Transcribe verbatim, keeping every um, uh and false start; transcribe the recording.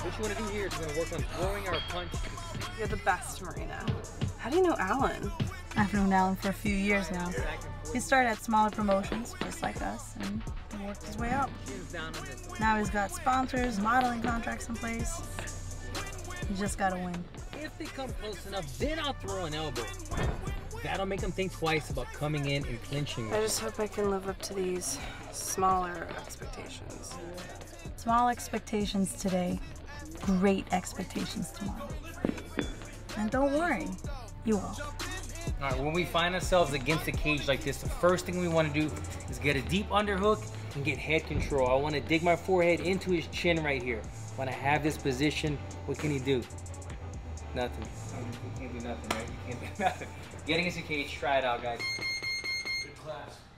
What you want to do here is we're going to work on throwing our punch. You're the best, Marina. How do you know Alan? I've known Alan for a few years now. He started at smaller promotions, just like us, and he worked his way up. Now he's got sponsors, modeling contracts in place. He just got to win. If they come close enough, then I'll throw an elbow. That'll make them think twice about coming in and clinching. I just hope I can live up to these smaller expectations. Small expectations today, great expectations tomorrow. And don't worry, you will. All right, when we find ourselves against a cage like this, the first thing we want to do is get a deep underhook and get head control. I want to dig my forehead into his chin right here. When I have this position, what can he do? Nothing. You can't do nothing, right? You can't do nothing. Get against a cage, try it out, guys. Good class.